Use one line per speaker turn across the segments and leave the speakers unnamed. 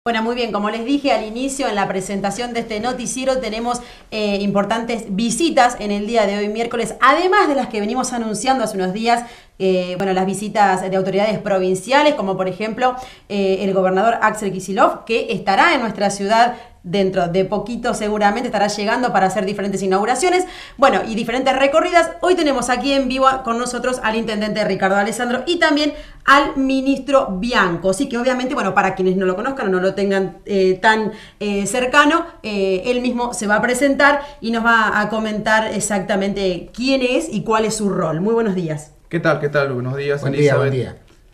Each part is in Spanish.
Bueno, muy bien, como les dije al inicio en la presentación de este noticiero, tenemos importantes visitas en el día de hoy, miércoles, además de las que venimos anunciando hace unos días, las visitas de autoridades provinciales, como por ejemplo el gobernador Axel Kicillof, que estará en nuestra ciudad dentro de poquito, seguramente estará llegando para hacer diferentes inauguraciones, bueno, y diferentes recorridas. Hoy tenemos aquí en vivo con nosotros al intendente Ricardo Alessandro y también al ministro Bianco. Así que obviamente, bueno, para quienes no lo conozcan o no lo tengan tan cercano, él mismo se va a presentar y nos va a comentar exactamente quién es y cuál es su rol. Muy buenos días.
¿Qué tal? ¿Qué tal? Buenos días,
Buen
Elizabeth.
día,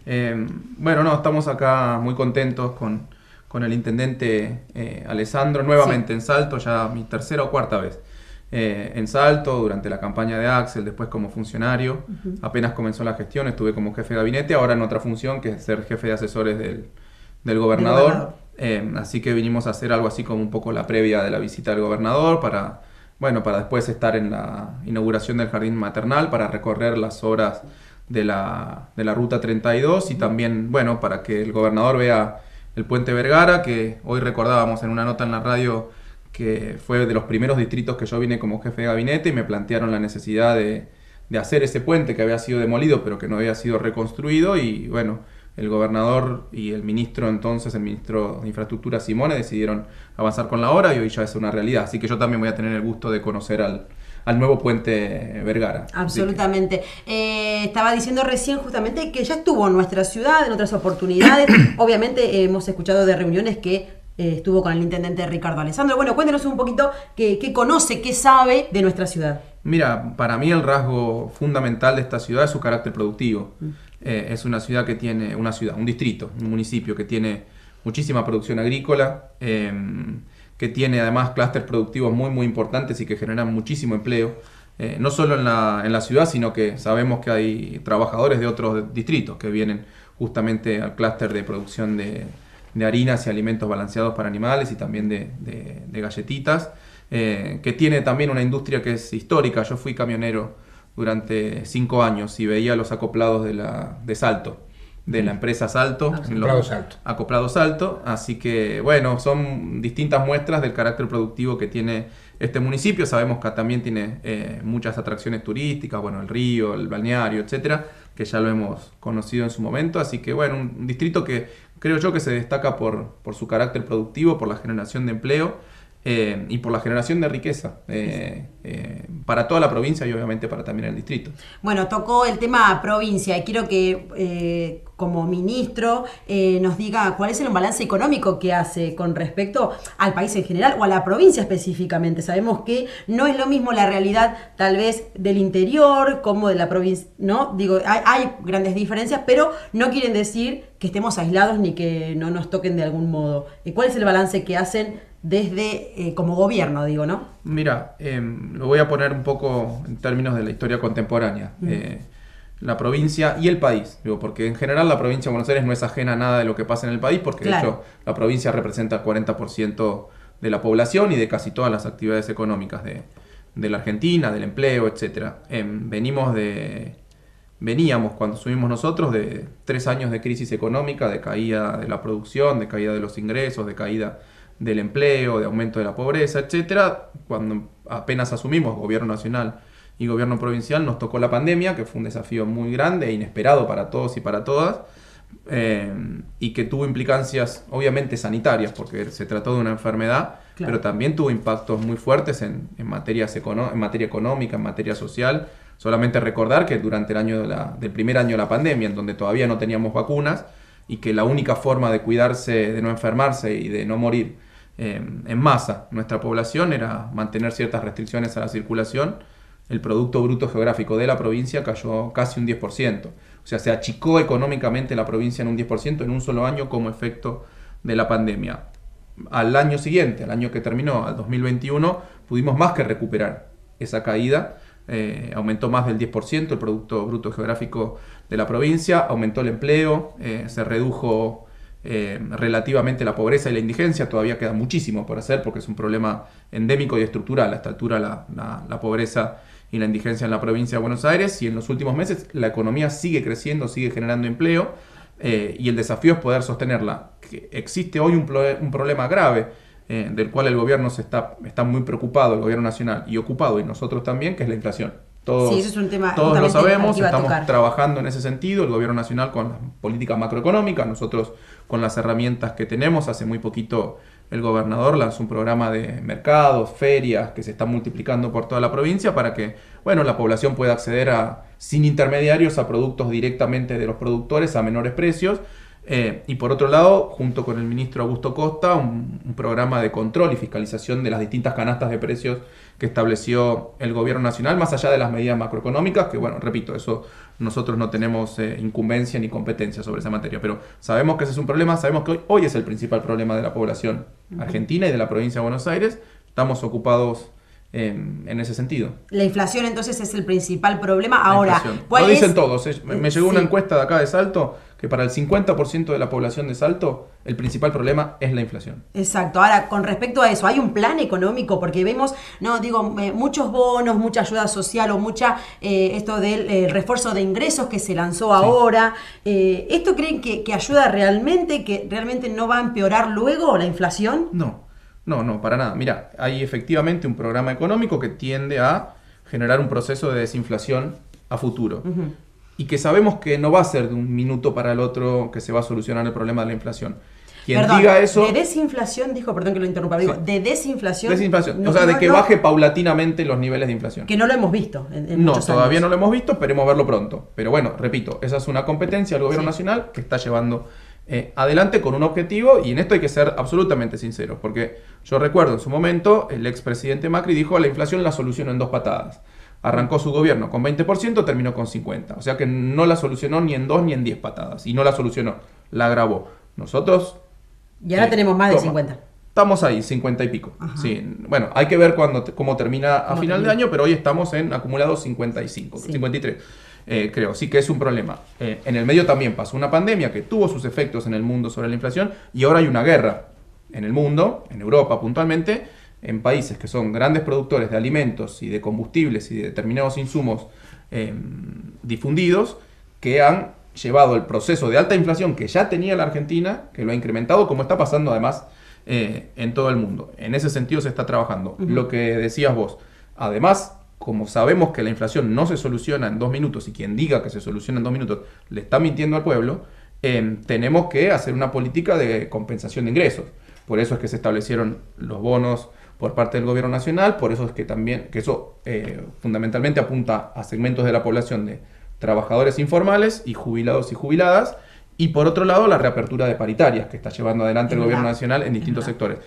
buen día.
Estamos acá muy contentos con el intendente Alessandro, nuevamente en Salto, ya mi tercera o cuarta vez. En Salto, durante la campaña de Axel, después como funcionario. Apenas comenzó la gestión, estuve como jefe de gabinete, ahora en otra función, que es ser jefe de asesores del gobernador. Así que vinimos a hacer algo así como un poco la previa de la visita del gobernador, para después estar en la inauguración del jardín maternal, para recorrer las obras de la ruta 32 y también, para que el gobernador vea el puente Vergara, que hoy recordábamos en una nota en la radio que fue de los primeros distritos que yo vine como jefe de gabinete y me plantearon la necesidad de hacer ese puente que había sido demolido pero que no había sido reconstruido, y el gobernador y el ministro de Infraestructura Simone decidieron avanzar con la obra y hoy ya es una realidad, así que yo también voy a tener el gusto de conocer al nuevo puente Vergara.
Absolutamente. Estaba diciendo recién justamente que ya estuvo en nuestra ciudad en otras oportunidades. Obviamente hemos escuchado de reuniones que estuvo con el intendente Ricardo Alessandro. Bueno, cuéntenos un poquito qué conoce, qué sabe de nuestra ciudad.
Mira, para mí el rasgo fundamental de esta ciudad es su carácter productivo. Es una ciudad que tiene, un distrito, un municipio que tiene muchísima producción agrícola, que tiene además clústeres productivos muy muy importantes y que generan muchísimo empleo, no solo en la ciudad, sino que sabemos que hay trabajadores de otros distritos que vienen justamente al clúster de producción de harinas y alimentos balanceados para animales y también de galletitas, que tiene también una industria que es histórica. Yo fui camionero durante 5 años y veía los acoplados de Salto, de la empresa Salto. Acoplado Salto. Así que, son distintas muestras del carácter productivo que tiene este municipio. Sabemos que también tiene muchas atracciones turísticas, el río, el balneario, etcétera, que ya lo hemos conocido en su momento. Así que, un distrito que creo yo que se destaca por su carácter productivo, por la generación de empleo y por la generación de riqueza para toda la provincia y obviamente para también el distrito.
Bueno, tocó el tema provincia y quiero que como ministro nos diga cuál es el balance económico que hace con respecto al país en general o a la provincia específicamente. Sabemos que no es lo mismo la realidad tal vez del interior como de la provincia, ¿no? Digo, hay grandes diferencias, pero no quieren decir que estemos aislados ni que no nos toquen de algún modo. ¿Cuál es el balance que hacen desde como gobierno, digo, ¿no?
Mira, lo voy a poner un poco en términos de la historia contemporánea. La provincia y el país, porque en general la provincia de Buenos Aires no es ajena a nada de lo que pasa en el país, porque de hecho la provincia representa el 40% de la población y de casi todas las actividades económicas de la Argentina, del empleo, etcétera. Veníamos cuando subimos nosotros de 3 años de crisis económica, de caída de la producción, de caída de los ingresos, de caída del empleo, de aumento de la pobreza, etcétera. Cuando apenas asumimos gobierno nacional y gobierno provincial, nos tocó la pandemia, que fue un desafío muy grande e inesperado para todos y para todas, y que tuvo implicancias obviamente sanitarias, porque se trató de una enfermedad, pero también tuvo impactos muy fuertes en materia económica, en materia social. Solamente recordar que durante del primer año de la pandemia, en donde todavía no teníamos vacunas, y que la única forma de cuidarse, de no enfermarse y de no morir en masa nuestra población era mantener ciertas restricciones a la circulación, el Producto Bruto Geográfico de la provincia cayó casi un 10%. O sea, se achicó económicamente la provincia en un 10% en un solo año como efecto de la pandemia. Al año siguiente, al año que terminó, al 2021, pudimos más que recuperar esa caída. Aumentó más del 10% el Producto Bruto Geográfico de la provincia, aumentó el empleo, se redujo relativamente la pobreza y la indigencia. Todavía queda muchísimo por hacer porque es un problema endémico y estructural a esta altura la pobreza y la indigencia en la provincia de Buenos Aires, y en los últimos meses la economía sigue creciendo, sigue generando empleo, y el desafío es poder sostenerla. Que existe hoy un problema grave del cual el gobierno está muy preocupado, el gobierno nacional, y ocupado, y nosotros también, que es la inflación.
Sí, eso es un tema
todos lo sabemos,
que iba a
estamos
tocar.
trabajando en ese sentido, el gobierno nacional con la política macroeconómica, nosotros con las herramientas que tenemos. Hace muy poquito el gobernador lanzó un programa de mercados, ferias, que se están multiplicando por toda la provincia para que, bueno, la población pueda acceder sin intermediarios a productos directamente de los productores a menores precios. Y por otro lado, junto con el ministro Augusto Costa, un programa de control y fiscalización de las distintas canastas de precios que estableció el gobierno nacional, más allá de las medidas macroeconómicas, que bueno, repito, eso nosotros no tenemos incumbencia ni competencia sobre esa materia, pero sabemos que ese es un problema, sabemos que hoy es el principal problema de la población argentina y de la provincia de Buenos Aires. Estamos ocupados en ese sentido.
La inflación entonces es el principal problema. Ahora,
lo dicen todos. Me llegó una encuesta de acá de Salto que para el 50% de la población de Salto el principal problema es la inflación.
Exacto. Ahora, con respecto a eso, ¿hay un plan económico? Porque vemos, muchos bonos, mucha ayuda social o mucha esto del refuerzo de ingresos que se lanzó ahora. ¿Esto creen que ayuda realmente, que realmente no va a empeorar luego la inflación?
No, para nada. Mira, hay efectivamente un programa económico que tiende a generar un proceso de desinflación a futuro. Y que sabemos que no va a ser de un minuto para el otro que se va a solucionar el problema de la inflación. Quien diga eso...
De desinflación, dijo, perdón que lo interrumpa, digo, de desinflación...
Desinflación, de que baje paulatinamente los niveles de inflación.
Que no lo hemos visto en muchos
todavía
años.
No lo hemos visto, esperemos verlo pronto. Pero bueno, repito, esa es una competencia del gobierno nacional que está llevando adelante con un objetivo, y en esto hay que ser absolutamente sinceros, porque yo recuerdo en su momento, el expresidente Macri dijo: la inflación la solucionó en 2 patadas. Arrancó su gobierno con 20%, terminó con 50%. O sea que no la solucionó ni en 2 ni en 10 patadas. Y no la solucionó, la agravó. Nosotros...
Y ahora tenemos más de 50.
Estamos ahí, 50 y pico. Sí, bueno, hay que ver cómo termina a final de año, pero hoy estamos en acumulados 55, 53. Creo, sí que es un problema. En el medio también pasó una pandemia que tuvo sus efectos en el mundo sobre la inflación, y ahora hay una guerra en el mundo, en Europa puntualmente, en países que son grandes productores de alimentos y de combustibles y de determinados insumos difundidos, que han llevado el proceso de alta inflación que ya tenía la Argentina, que lo ha incrementado, como está pasando además en todo el mundo. En ese sentido se está trabajando. Lo que decías vos, además, como sabemos que la inflación no se soluciona en 2 minutos, y quien diga que se soluciona en 2 minutos le está mintiendo al pueblo, tenemos que hacer una política de compensación de ingresos. Por eso es que se establecieron los bonos por parte del gobierno nacional, por eso es que eso fundamentalmente apunta a segmentos de la población de trabajadores informales y jubilados y jubiladas, y por otro lado la reapertura de paritarias que está llevando adelante el gobierno nacional en distintos sectores.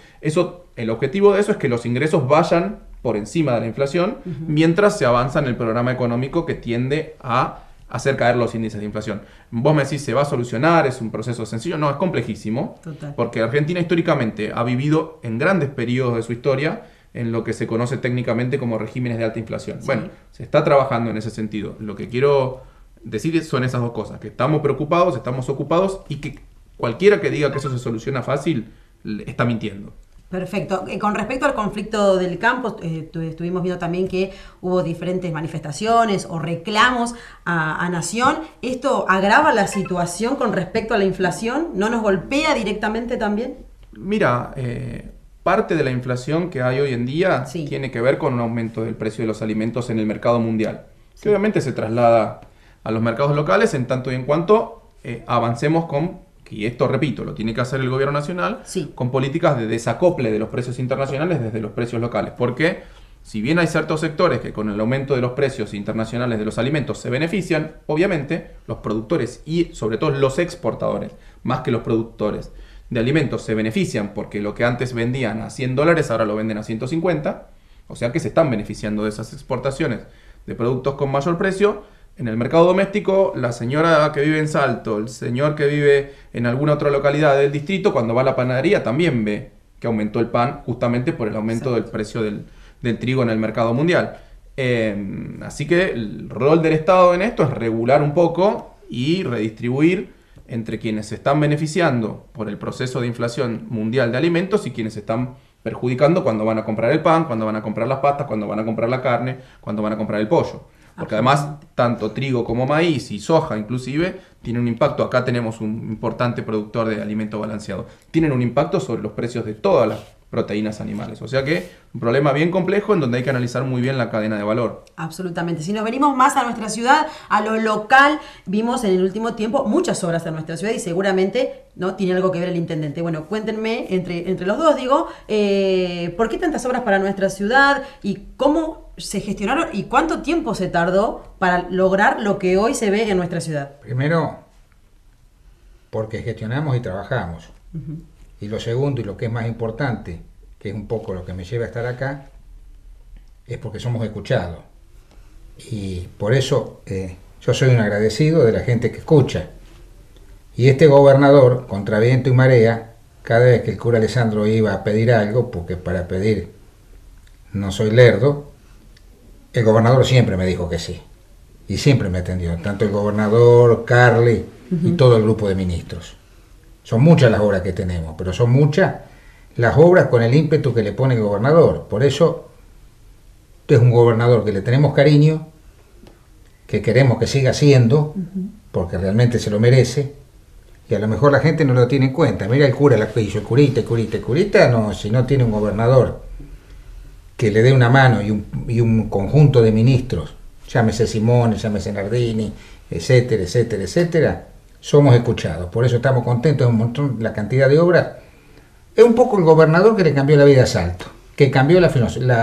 El objetivo de eso es que los ingresos vayan por encima de la inflación mientras se avanza en el programa económico que tiende a hacer caer los índices de inflación. Vos me decís, ¿se va a solucionar? ¿Es un proceso sencillo? No, es complejísimo. Total. Porque Argentina históricamente ha vivido en grandes periodos de su historia en lo que se conoce técnicamente como regímenes de alta inflación. Sí. Bueno, se está trabajando en ese sentido. Lo que quiero decir son esas dos cosas, que estamos preocupados, estamos ocupados, y que cualquiera que diga que eso se soluciona fácil está mintiendo.
Perfecto. Con respecto al conflicto del campo, estuvimos viendo también que hubo diferentes manifestaciones o reclamos a Nación. ¿Esto agrava la situación con respecto a la inflación? ¿No nos golpea directamente también?
Mira, parte de la inflación que hay hoy en día tiene que ver con un aumento del precio de los alimentos en el mercado mundial, que obviamente se traslada a los mercados locales en tanto y en cuanto avancemos y esto, repito, lo tiene que hacer el gobierno nacional, con políticas de desacople de los precios internacionales desde los precios locales. Porque si bien hay ciertos sectores que con el aumento de los precios internacionales de los alimentos se benefician, obviamente los productores y sobre todo los exportadores, más que los productores de alimentos, se benefician porque lo que antes vendían a $100 ahora lo venden a 150, o sea que se están beneficiando de esas exportaciones de productos con mayor precio. En el mercado doméstico, la señora que vive en Salto, el señor que vive en alguna otra localidad del distrito, cuando va a la panadería también ve que aumentó el pan justamente por el aumento del precio del trigo en el mercado mundial. Así que el rol del Estado en esto es regular un poco y redistribuir entre quienes se están beneficiando por el proceso de inflación mundial de alimentos y quienes se están perjudicando cuando van a comprar el pan, cuando van a comprar las pastas, cuando van a comprar la carne, cuando van a comprar el pollo. Porque además, tanto trigo como maíz y soja inclusive, tienen un impacto. Acá tenemos un importante productor de alimento balanceado. Tienen un impacto sobre los precios de todas las proteínas animales. O sea que un problema bien complejo en donde hay que analizar muy bien la cadena de valor.
Absolutamente. Si nos venimos más a nuestra ciudad, a lo local, vimos en el último tiempo muchas obras en nuestra ciudad y seguramente no tiene algo que ver el intendente. Bueno, cuéntenme entre los dos, digo, ¿por qué tantas obras para nuestra ciudad y cómo se gestionaron y cuánto tiempo se tardó para lograr lo que hoy se ve en nuestra ciudad?
Primero, porque gestionamos y trabajamos. Y lo segundo, y lo que es más importante, que es un poco lo que me lleva a estar acá, es porque somos escuchados. Y por eso yo soy un agradecido de la gente que escucha. Y este gobernador, contra viento y marea, cada vez que el cura Alessandro iba a pedir algo, porque para pedir no soy lerdo, el gobernador siempre me dijo que sí. Y siempre me atendió, tanto el gobernador, Carly y todo el grupo de ministros. Son muchas las obras que tenemos, pero son muchas las obras con el ímpetu que le pone el gobernador. Por eso es un gobernador que le tenemos cariño, que queremos que siga siendo, porque realmente se lo merece, y a lo mejor la gente no lo tiene en cuenta. Mira el cura, la que hizo el curita, no, si no tiene un gobernador que le dé una mano y un conjunto de ministros, llámese Simone, llámese Nardini, etcétera, etcétera, etcétera, somos escuchados. Por eso estamos contentos de un montón, la cantidad de obras. Es un poco el gobernador que le cambió la vida a Salto, que cambió la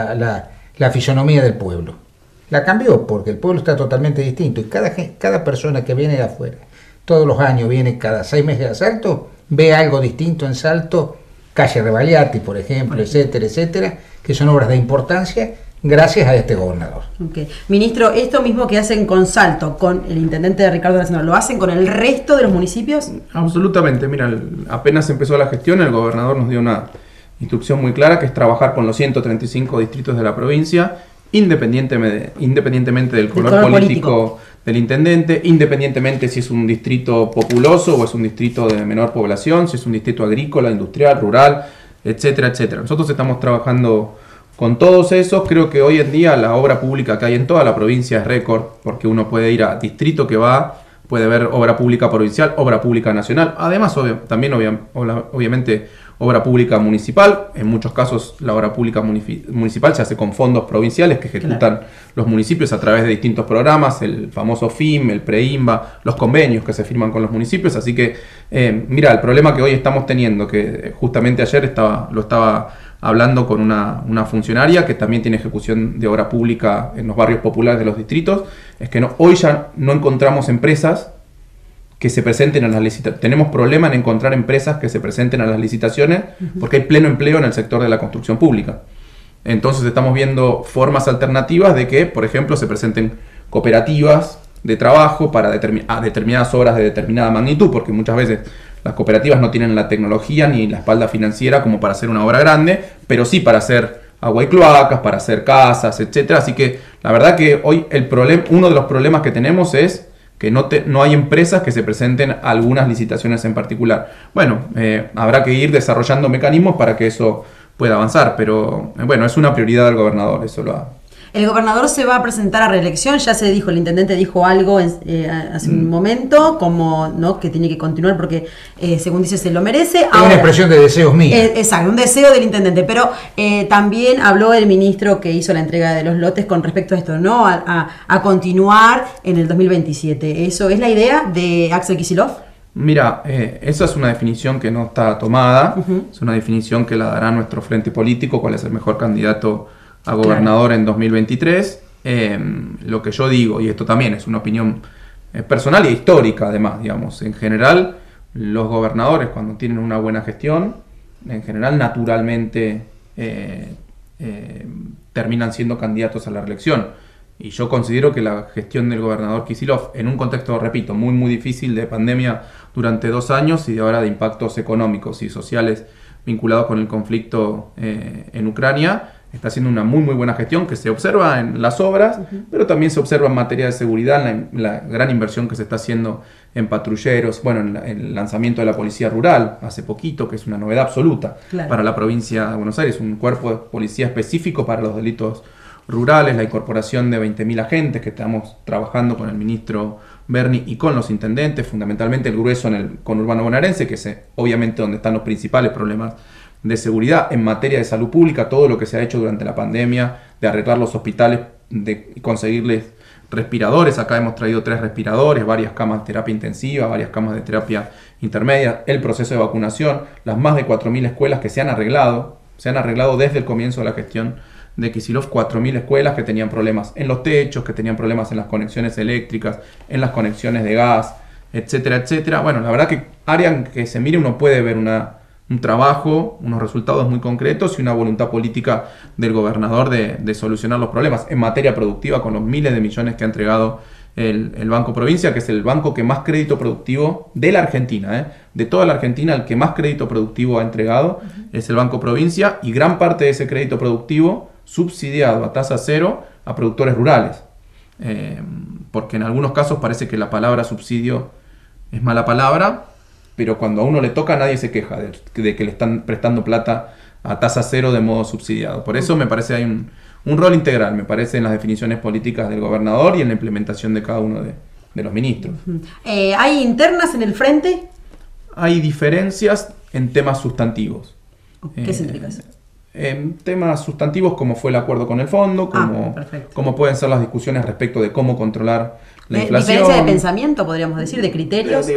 fisonomía del pueblo. La cambió porque el pueblo está totalmente distinto y cada persona que viene de afuera, todos los años viene cada 6 meses a Salto, ve algo distinto en Salto, calle Rebagliati, por ejemplo, etcétera, etcétera, que son obras de importancia gracias a este gobernador.
Okay. Ministro, esto mismo que hacen con Salto, con el intendente de Ricardo Alessandro, ¿lo hacen con el resto de los municipios?
Absolutamente. Mira, apenas empezó la gestión, el gobernador nos dio una instrucción muy clara, que es trabajar con los 135 distritos de la provincia, independientemente del color político del intendente, independientemente si es un distrito populoso o es un distrito de menor población, si es un distrito agrícola, industrial, rural, etcétera, etcétera. Nosotros estamos trabajando con todos esos. Creo que hoy en día la obra pública que hay en toda la provincia es récord, porque uno puede ir a distrito que va, puede ver obra pública provincial, obra pública nacional, además obviamente obra pública municipal. En muchos casos la obra pública municipal se hace con fondos provinciales que ejecutan los municipios a través de distintos programas, el famoso FIM, el PREINVA, los convenios que se firman con los municipios. Así que, mira, el problema que hoy estamos teniendo, que justamente ayer lo estaba hablando con una funcionaria que también tiene ejecución de obra pública en los barrios populares de los distritos, es que hoy ya no encontramos empresas que se presenten a las licitaciones. Tenemos problema en encontrar empresas que se presenten a las licitaciones porque hay pleno empleo en el sector de la construcción pública. Entonces estamos viendo formas alternativas de que, por ejemplo, se presenten cooperativas de trabajo para determinadas obras de determinada magnitud, porque muchas veces las cooperativas no tienen la tecnología ni la espalda financiera como para hacer una obra grande, pero sí para hacer agua y cloacas, para hacer casas, etcétera. Así que la verdad que hoy uno de los problemas que tenemos es que no hay empresas que se presenten a algunas licitaciones en particular. Bueno, habrá que ir desarrollando mecanismos para que eso pueda avanzar, pero bueno, es una prioridad del gobernador, eso lo ha...
El gobernador se va a presentar a reelección, ya se dijo, el intendente dijo algo hace un momento, como no que tiene que continuar porque, según dice, se lo merece.
Es una expresión de deseos míos.
Exacto, un deseo del intendente, pero también habló el ministro que hizo la entrega de los lotes con respecto a esto, ¿no? A continuar en el 2027. ¿Eso es la idea de Axel Kicillof?
Mira, esa es una definición que no está tomada, es una definición que la dará nuestro frente político, cuál es el mejor candidato a gobernador en 2023. Lo que yo digo, y esto también es una opinión personal y histórica además, digamos, en general los gobernadores cuando tienen una buena gestión, en general naturalmente terminan siendo candidatos a la reelección. Y yo considero que la gestión del gobernador Kicillof, en un contexto, repito, muy difícil de pandemia durante 2 años y de ahora de impactos económicos y sociales vinculados con el conflicto en Ucrania, está haciendo una muy buena gestión que se observa en las obras, pero también se observa en materia de seguridad, en la gran inversión que se está haciendo en patrulleros, bueno, en el lanzamiento de la Policía Rural hace poquito, que es una novedad absoluta para la provincia de Buenos Aires, un cuerpo de policía específico para los delitos rurales, la incorporación de 20.000 agentes que estamos trabajando con el ministro Berni y con los intendentes, fundamentalmente el grueso en el conurbano bonaerense, que es obviamente donde están los principales problemas de seguridad. En materia de salud pública, todo lo que se ha hecho durante la pandemia, de arreglar los hospitales, de conseguirles respiradores. Acá hemos traído 3 respiradores, varias camas de terapia intensiva, varias camas de terapia intermedia, el proceso de vacunación, las más de 4.000 escuelas que se han arreglado desde el comienzo de la gestión de Kicillof, 4.000 escuelas que tenían problemas en los techos, que tenían problemas en las conexiones eléctricas, en las conexiones de gas, etcétera, etcétera. Bueno, la verdad que área en que se mire uno puede ver un trabajo, unos resultados muy concretos y una voluntad política del gobernador de solucionar los problemas. En materia productiva, con los miles de millones que ha entregado el Banco Provincia, que es el banco que más crédito productivo de la Argentina, de toda la Argentina, el que más crédito productivo ha entregado es el Banco Provincia, y gran parte de ese crédito productivo subsidiado a tasa cero a productores rurales. Porque en algunos casos parece que la palabra subsidio es mala palabra, pero cuando a uno le toca nadie se queja de que le están prestando plata a tasa cero de modo subsidiado. Por eso me parece hay un rol integral, me parece, en las definiciones políticas del gobernador y en la implementación de cada uno de los ministros.
¿Hay internas en el frente?
Hay diferencias en temas sustantivos.
¿Qué significa eso?
En temas sustantivos, como fue el acuerdo con el fondo, como pueden ser las discusiones respecto de cómo controlar la inflación.
¿Diferencia de pensamiento, podríamos decir, de criterios?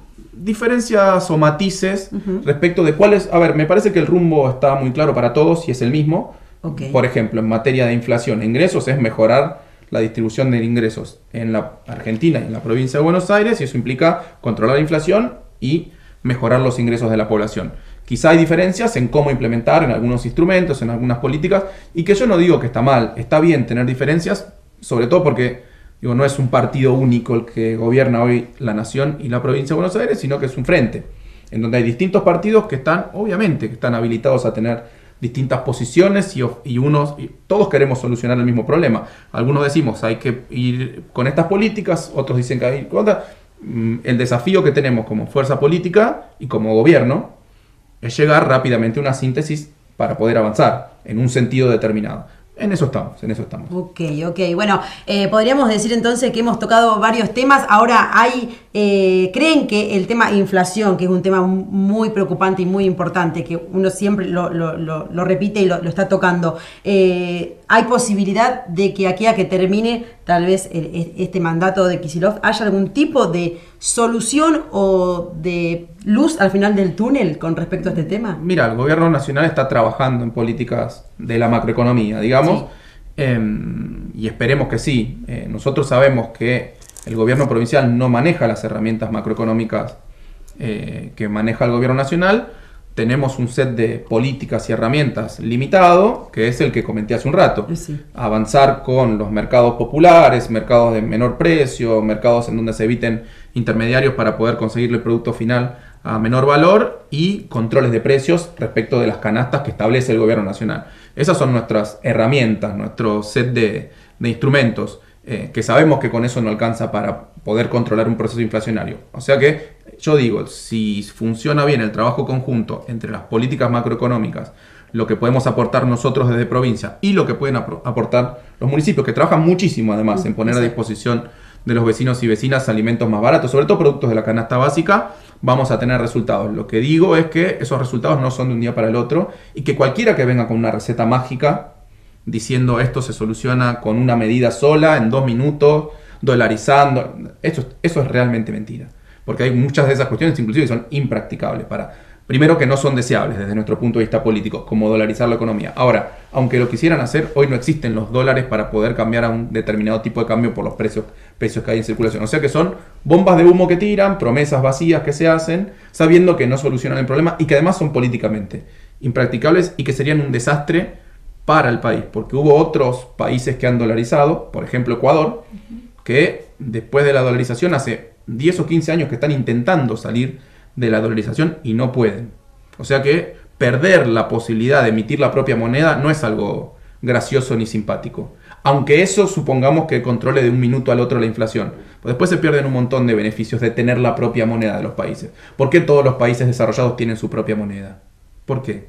Diferencias o matices respecto de cuáles... A ver, me parece que el rumbo está muy claro para todos y es el mismo. Por ejemplo, en materia de inflación e ingresos es mejorar la distribución de ingresos en la Argentina y en la provincia de Buenos Aires, y eso implica controlar la inflación y mejorar los ingresos de la población. Quizá hay diferencias en cómo implementar en algunos instrumentos, en algunas políticas, y que yo no digo que está mal, está bien tener diferencias, sobre todo porque no es un partido único el que gobierna hoy la nación y la provincia de Buenos Aires, sino que es un frente, en donde hay distintos partidos que están, obviamente, que están habilitados a tener distintas posiciones y todos queremos solucionar el mismo problema. Algunos decimos hay que ir con estas políticas, otros dicen que hay que ir con otras. El desafío que tenemos como fuerza política y como gobierno es llegar rápidamente a una síntesis para poder avanzar en un sentido determinado. En eso estamos.
Ok. Bueno, podríamos decir entonces que hemos tocado varios temas. Ahora ¿creen que el tema inflación, que es un tema muy preocupante y muy importante, que uno siempre lo repite y lo está tocando, hay posibilidad de que aquí a que termine tal vez este mandato de Kicillof haya algún tipo de solución o de luz al final del túnel con respecto a este tema?
Mira, el gobierno nacional está trabajando en políticas de la macroeconomía, digamos, y esperemos que sí. Nosotros sabemos que el gobierno provincial no maneja las herramientas macroeconómicas que maneja el gobierno nacional. Tenemos un set de políticas y herramientas limitado, que es el que comenté hace un rato. Avanzar con los mercados populares, mercados de menor precio, mercados en donde se eviten intermediarios para poder conseguir el producto final a menor valor, y controles de precios respecto de las canastas que establece el gobierno nacional. Esas son nuestras herramientas, nuestro set de instrumentos, que sabemos que con eso no alcanza para poder controlar un proceso inflacionario. O sea que yo digo, si funciona bien el trabajo conjunto entre las políticas macroeconómicas, lo que podemos aportar nosotros desde provincia y lo que pueden aportar los municipios, que trabajan muchísimo además en poner a disposición de los vecinos y vecinas alimentos más baratos, sobre todo productos de la canasta básica, vamos a tener resultados. Lo que digo es que esos resultados no son de un día para el otro, y que cualquiera que venga con una receta mágica diciendo esto se soluciona con una medida sola, en 2 minutos, dolarizando, eso es realmente mentira. Porque hay muchas de esas cuestiones inclusive que son impracticables primero, que no son deseables desde nuestro punto de vista político, como dolarizar la economía. Ahora, aunque lo quisieran hacer, hoy no existen los dólares para poder cambiar a un determinado tipo de cambio por los precios que hay en circulación. O sea que son bombas de humo que tiran, promesas vacías que se hacen, sabiendo que no solucionan el problema y que además son políticamente impracticables y que serían un desastre para el país. Porque hubo otros países que han dolarizado, por ejemplo Ecuador, que después de la dolarización hace 10 o 15 años que están intentando salir de la dolarización y no pueden. O sea que perder la posibilidad de emitir la propia moneda no es algo gracioso ni simpático. Aunque eso supongamos que controle de un minuto al otro la inflación. Pues después se pierden un montón de beneficios de tener la propia moneda de los países. ¿Por qué todos los países desarrollados tienen su propia moneda? ¿Por qué?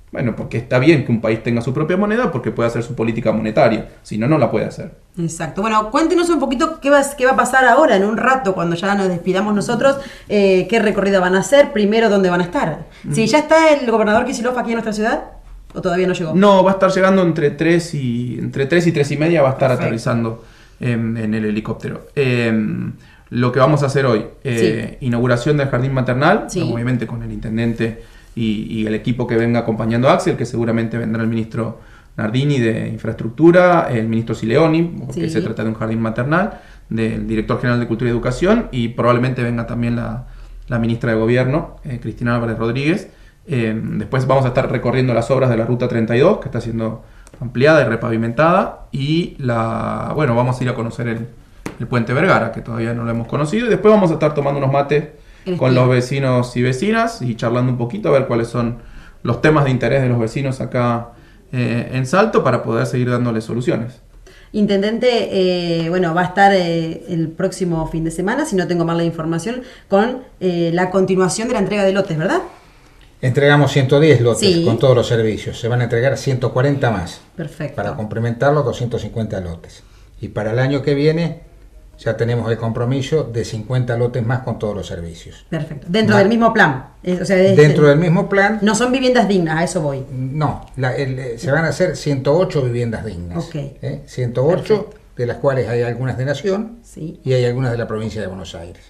Bueno, porque está bien que un país tenga su propia moneda porque puede hacer su política monetaria, si no, no la puede hacer.
Exacto. Bueno, cuéntenos un poquito qué va a pasar ahora, en un rato, cuando ya nos despidamos nosotros, qué recorrido van a hacer, primero dónde van a estar. Si ya está el gobernador Kicillof aquí en nuestra ciudad, ¿o todavía no llegó?
No, va a estar llegando entre 3 y 3 y media, va a estar
Perfecto.
Aterrizando en el helicóptero. Lo que vamos a hacer hoy,
Sí.
inauguración del jardín maternal,
Sí.
obviamente con el intendente y el equipo que venga acompañando a Axel, que seguramente vendrá el ministro Nardini de Infraestructura, el ministro Sileoni, porque
Sí.
se trata de un jardín maternal, del director general de Cultura y Educación, y probablemente venga también la ministra de Gobierno, Cristina Álvarez Rodríguez. Después vamos a estar recorriendo las obras de la Ruta 32, que está siendo ampliada y repavimentada, y bueno, vamos a ir a conocer el Puente Vergara, que todavía no lo hemos conocido, y después vamos a estar tomando unos mates con los vecinos y vecinas y charlando un poquito a ver cuáles son los temas de interés de los vecinos acá en Salto para poder seguir dándole soluciones.
Intendente, bueno, va a estar el próximo fin de semana, si no tengo mal la información, con la continuación de la entrega de lotes, ¿verdad?
Entregamos 110 lotes
Sí.
con todos los servicios. Se van a entregar 140 más.
Perfecto.
Para complementar los 250 lotes. Y para el año que viene ya tenemos el compromiso de 50 lotes más con todos los servicios.
Perfecto. Dentro
Ma-
del mismo plan. O sea,
Dentro del mismo plan,
no son viviendas dignas, a eso voy.
no, se van a hacer 108 viviendas dignas.
Ok.
108,
Perfecto.
de las cuales hay algunas de Nación
Sí.
y hay algunas de la provincia de Buenos Aires.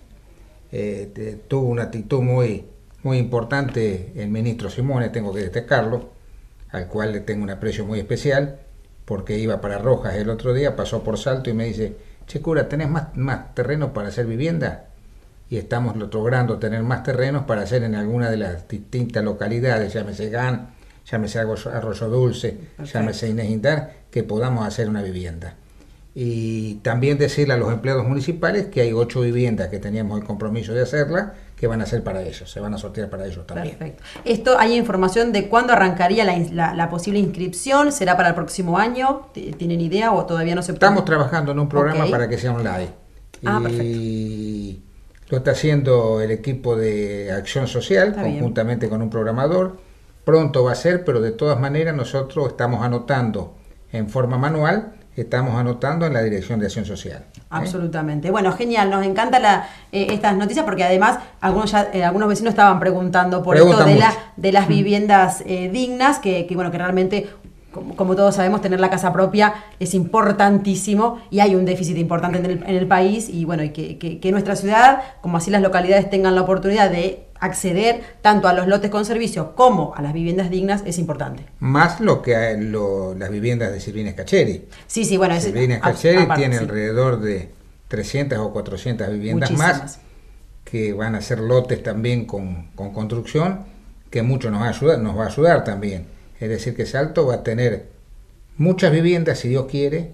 Tuvo una actitud muy importante el ministro Simone, tengo que destacarlo, al cual le tengo un aprecio muy especial, porque iba para Rojas el otro día, pasó por Salto y me dice: che, cura, ¿tenés más terreno para hacer vivienda? Y estamos logrando tener más terrenos para hacer en alguna de las distintas localidades, llámese GAN, llámese Arroyo Dulce,
Perfecto.
llámese Inés Indar, que podamos hacer una vivienda. Y también decirle a los empleados municipales que hay 8 viviendas que teníamos el compromiso de hacerlas, que van a ser para ellos, se van a sortear para ellos también.
Perfecto. Esto, ¿hay información de cuándo arrancaría la posible inscripción? ¿Será para el próximo año? ¿Tienen idea o todavía no se puede?
Estamos trabajando en un programa
Ok.
para que sea online.
Ah,
Y lo está haciendo el equipo de Acción Social,
Está bien.
conjuntamente con un programador. Pronto va a ser, pero de todas maneras nosotros estamos anotando en forma manual, estamos anotando en la Dirección de Acción Social.
Absolutamente. Bueno, genial, nos encantan estas noticias porque además algunos vecinos estaban preguntando por
Preguntan
esto
mucho.
de las viviendas dignas, que bueno, que realmente, como todos sabemos, tener la casa propia es importantísimo y hay un déficit importante en el país y bueno, y que nuestra ciudad, como así las localidades tengan la oportunidad de acceder tanto a los lotes con servicio como a las viviendas dignas es importante.
Más las viviendas de Silvina Scaccheri.
Sí, bueno,
Silvina Scaccheri
aparte,
tiene
sí.
alrededor de 300 o 400 viviendas
Muchísimas.
más, que van a ser lotes también con construcción, que mucho nos va a ayudar también. Es decir, que Salto va a tener muchas viviendas si Dios quiere,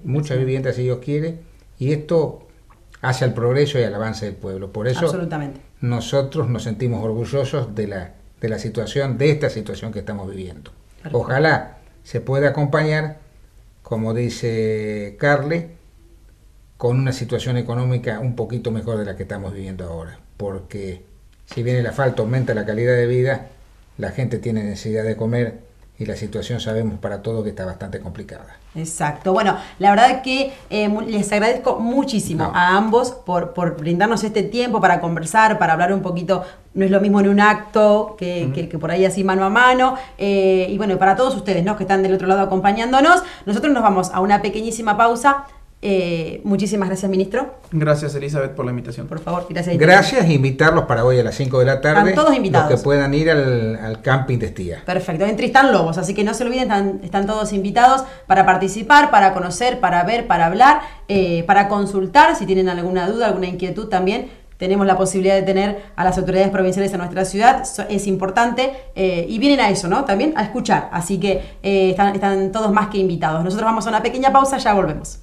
y esto hace al progreso y al avance del pueblo. Por eso
Absolutamente.
nosotros nos sentimos orgullosos de esta situación que estamos viviendo.
Perfecto.
Ojalá se pueda acompañar, como dice Carle, con una situación económica un poquito mejor de la que estamos viviendo ahora, porque si bien el asfalto aumenta la calidad de vida, la gente tiene necesidad de comer y la situación sabemos para todo que está bastante complicada.
Exacto. Bueno, la verdad que les agradezco muchísimo a ambos por brindarnos este tiempo para conversar, para hablar un poquito. No es lo mismo en un acto que por ahí así mano a mano. Y bueno, para todos ustedes, ¿no?, que están del otro lado acompañándonos, nosotros nos vamos a una pequeñísima pausa. Muchísimas gracias, ministro.
Gracias, Elizabeth, por la invitación.
Por favor, gracias.
Gracias, invitarlos para hoy a las 5 de la tarde.
Están todos invitados.
Los que puedan ir al camping de Estía.
Perfecto, en Tristán Lobos, así que no se olviden, están todos invitados para participar, para conocer, para ver, para hablar, para consultar, si tienen alguna duda, alguna inquietud también. Tenemos la posibilidad de tener a las autoridades provinciales en nuestra ciudad, es importante, y vienen a eso, ¿no? También a escuchar, así que están todos más que invitados. Nosotros vamos a una pequeña pausa, ya volvemos.